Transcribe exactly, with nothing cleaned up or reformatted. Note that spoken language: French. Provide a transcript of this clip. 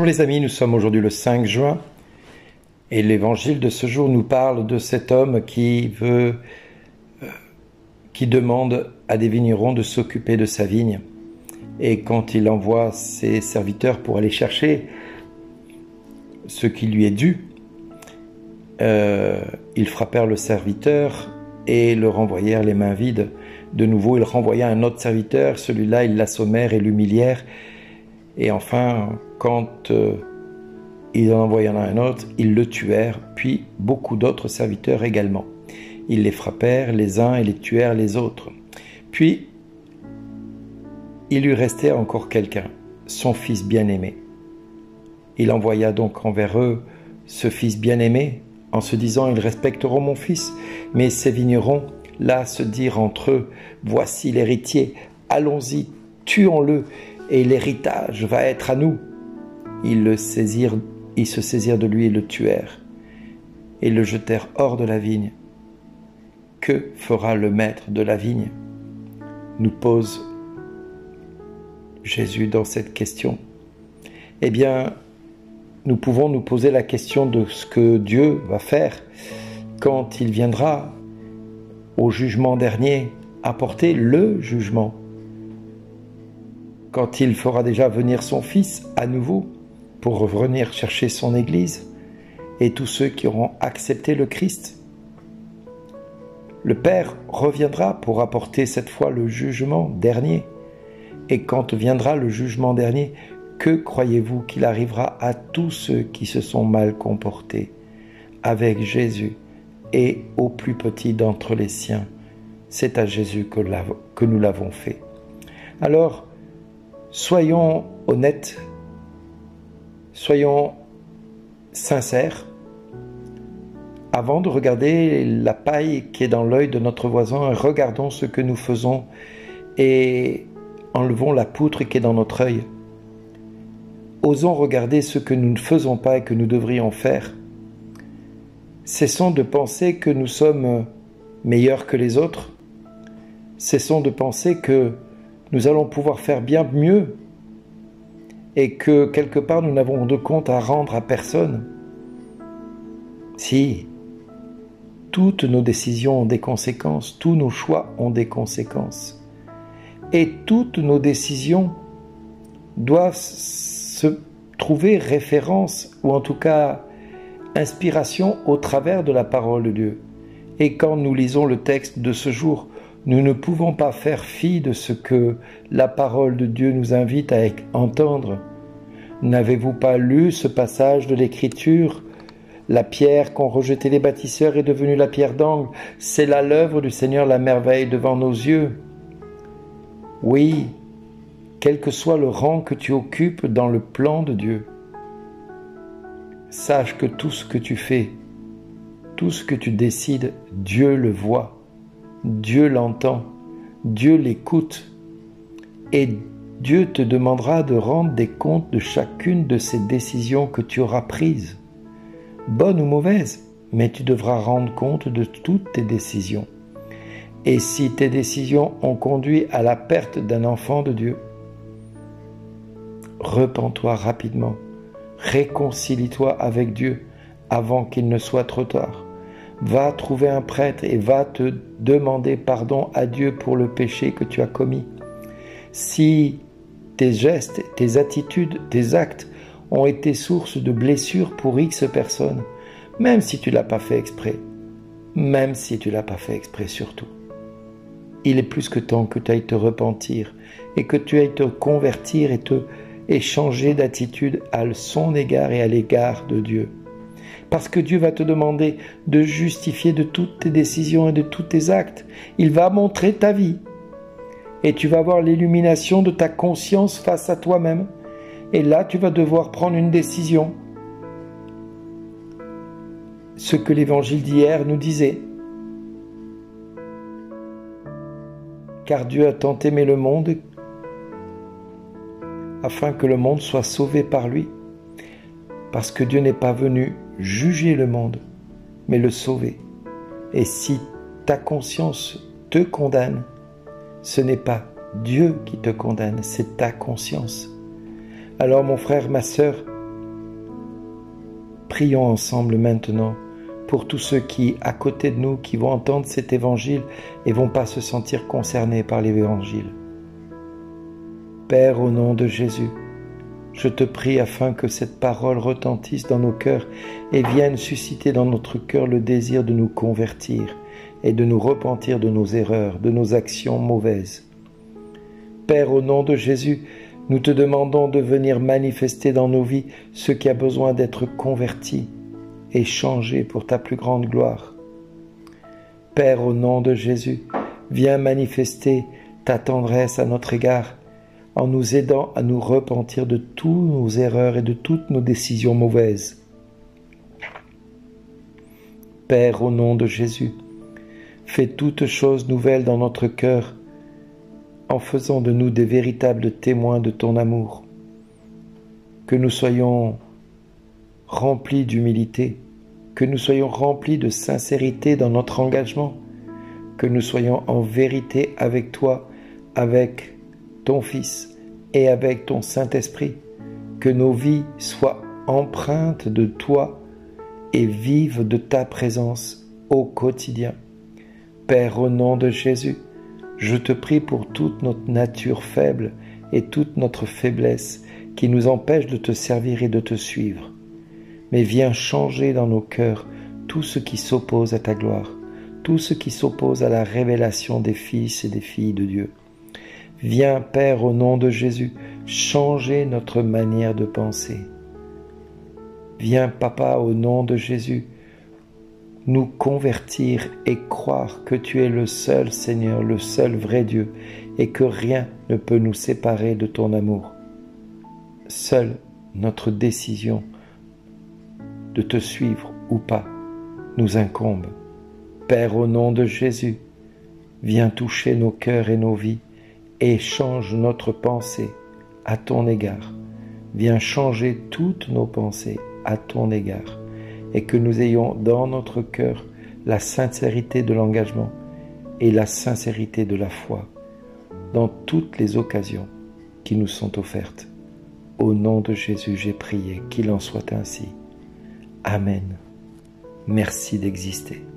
Bonjour les amis, nous sommes aujourd'hui le cinq juin et l'évangile de ce jour nous parle de cet homme qui veut, euh, qui demande à des vignerons de s'occuper de sa vigne. Et quand il envoie ses serviteurs pour aller chercher ce qui lui est dû, euh, ils frappèrent le serviteur et le renvoyèrent les mains vides. De nouveau, ils renvoya un autre serviteur, celui-là, ils l'assommèrent et l'humilièrent. Et enfin, quand euh, ils en envoyèrent un autre, ils le tuèrent, puis beaucoup d'autres serviteurs également. Ils les frappèrent les uns et les tuèrent les autres. Puis, il lui restait encore quelqu'un, son fils bien-aimé. Il envoya donc envers eux ce fils bien-aimé, en se disant « Ils respecteront mon fils ». Mais ces vignerons, là, se dirent entre eux « Voici l'héritier, allons-y, tuons-le, et l'héritage va être à nous ». Ils le saisirent, ils se saisirent de lui et le tuèrent, et le jetèrent hors de la vigne. Que fera le maître de la vigne? Nous pose Jésus dans cette question. Eh bien, nous pouvons nous poser la question de ce que Dieu va faire quand il viendra au jugement dernier, apporter le jugement. Quand il fera déjà venir son Fils à nouveau pour revenir chercher son Église et tous ceux qui auront accepté le Christ. Le Père reviendra pour apporter cette fois le jugement dernier. Et quand viendra le jugement dernier, que croyez-vous qu'il arrivera à tous ceux qui se sont mal comportés avec Jésus et aux plus petits d'entre les siens? C'est à Jésus que, que nous l'avons fait. Alors, soyons honnêtes, soyons sincères. Avant de regarder la paille qui est dans l'œil de notre voisin, regardons ce que nous faisons et enlevons la poutre qui est dans notre œil. Osons regarder ce que nous ne faisons pas et que nous devrions faire. Cessons de penser que nous sommes meilleurs que les autres. Cessons de penser que nous allons pouvoir faire bien mieux et que quelque part nous n'avons de compte à rendre à personne. Si, toutes nos décisions ont des conséquences, tous nos choix ont des conséquences. Et toutes nos décisions doivent se trouver référence, ou en tout cas inspiration, au travers de la parole de Dieu. Et quand nous lisons le texte de ce jour, nous ne pouvons pas faire fi de ce que la parole de Dieu nous invite à entendre. N'avez-vous pas lu ce passage de l'Écriture? La pierre qu'ont rejetée les bâtisseurs est devenue la pierre d'angle. C'est là l'œuvre du Seigneur, la merveille devant nos yeux. Oui, quel que soit le rang que tu occupes dans le plan de Dieu, sache que tout ce que tu fais, tout ce que tu décides, Dieu le voit. Dieu l'entend, Dieu l'écoute et Dieu te demandera de rendre des comptes de chacune de ces décisions que tu auras prises, bonnes ou mauvaises, mais tu devras rendre compte de toutes tes décisions. Et si tes décisions ont conduit à la perte d'un enfant de Dieu, repens-toi rapidement, réconcilie-toi avec Dieu avant qu'il ne soit trop tard. Va trouver un prêtre et va te demander pardon à Dieu pour le péché que tu as commis. Si tes gestes, tes attitudes, tes actes ont été source de blessures pour X personnes, même si tu ne l'as pas fait exprès, même si tu ne l'as pas fait exprès surtout, il est plus que temps que tu ailles te repentir et que tu ailles te convertir et te et changer d'attitude à son égard et à l'égard de Dieu. Parce que Dieu va te demander de justifier de toutes tes décisions et de tous tes actes. Il va montrer ta vie. Et tu vas avoir l'illumination de ta conscience face à toi-même. Et là, tu vas devoir prendre une décision. Ce que l'évangile d'hier nous disait. Car Dieu a tant aimé le monde afin que le monde soit sauvé par lui. Parce que Dieu n'est pas venu juger le monde, mais le sauver. Et si ta conscience te condamne, ce n'est pas Dieu qui te condamne, c'est ta conscience. Alors mon frère, ma sœur, Prions ensemble maintenant pour tous ceux qui, à côté de nous, qui vont entendre cet évangile et vont pas se sentir concernés par l'évangile. Père, au nom de Jésus, je te prie afin que cette parole retentisse dans nos cœurs et vienne susciter dans notre cœur le désir de nous convertir et de nous repentir de nos erreurs, de nos actions mauvaises. Père, au nom de Jésus, nous te demandons de venir manifester dans nos vies ce qui a besoin d'être converti et changé pour ta plus grande gloire. Père, au nom de Jésus, viens manifester ta tendresse à notre égard en nous aidant à nous repentir de toutes nos erreurs et de toutes nos décisions mauvaises. Père, au nom de Jésus, fais toutes choses nouvelles dans notre cœur en faisant de nous des véritables témoins de ton amour. Que nous soyons remplis d'humilité, que nous soyons remplis de sincérité dans notre engagement, que nous soyons en vérité avec toi, avec ton Fils et avec ton Saint-Esprit, que nos vies soient empreintes de toi et vivent de ta présence au quotidien. Père, au nom de Jésus, je te prie pour toute notre nature faible et toute notre faiblesse qui nous empêche de te servir et de te suivre. Mais viens changer dans nos cœurs tout ce qui s'oppose à ta gloire, tout ce qui s'oppose à la révélation des fils et des filles de Dieu. Viens, Père, au nom de Jésus, changer notre manière de penser. Viens, Papa, au nom de Jésus, nous convertir et croire que tu es le seul Seigneur, le seul vrai Dieu, et que rien ne peut nous séparer de ton amour. Seule notre décision de te suivre ou pas nous incombe. Père, au nom de Jésus, viens toucher nos cœurs et nos vies et change notre pensée à ton égard. Viens changer toutes nos pensées à ton égard et que nous ayons dans notre cœur la sincérité de l'engagement et la sincérité de la foi dans toutes les occasions qui nous sont offertes. Au nom de Jésus, j'ai prié, qu'il en soit ainsi. Amen. Merci d'exister.